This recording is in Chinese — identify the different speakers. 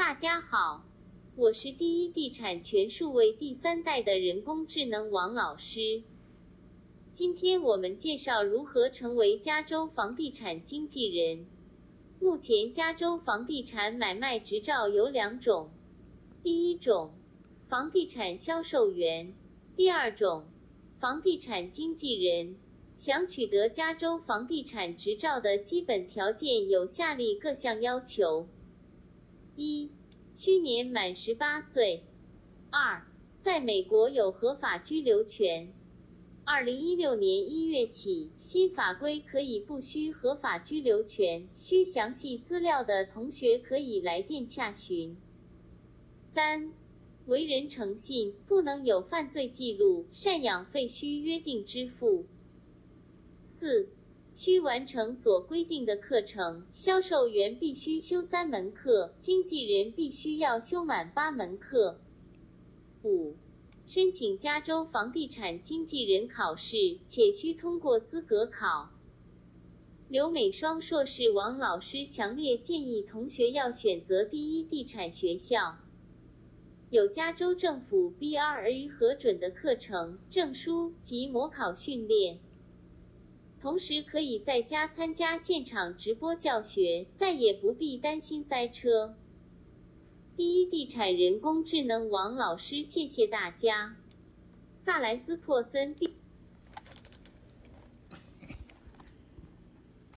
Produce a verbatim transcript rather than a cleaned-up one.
Speaker 1: 大家好，我是第一地产全数位第三代的人工智能王老师。今天我们介绍如何成为加州房地产经纪人。目前加州房地产买卖执照有两种，第一种，房地产销售员；第二种，房地产经纪人。想取得加州房地产执照的基本条件有下列各项要求：一、需年满十八岁；二、在美国有合法居留权。二零一六年一月起，新法规可以不需合法居留权，需详细资料的同学可以来电洽询。三、为人诚信，不能有犯罪记录，赡养费需约定支付。四、需完成所规定的课程，销售员必须修三门课，经纪人必须要修满八门课。五、申请加州房地产经纪人考试，且需通过资格考。留美双硕士王老师强烈建议同学要选择第一地产学校，有加州政府 B R A 核准的课程、证书及模考训练。同时可以在家参加现场直播教学，再也不必担心塞车。第一地产人工智能王老师，谢谢大家。萨莱斯珀森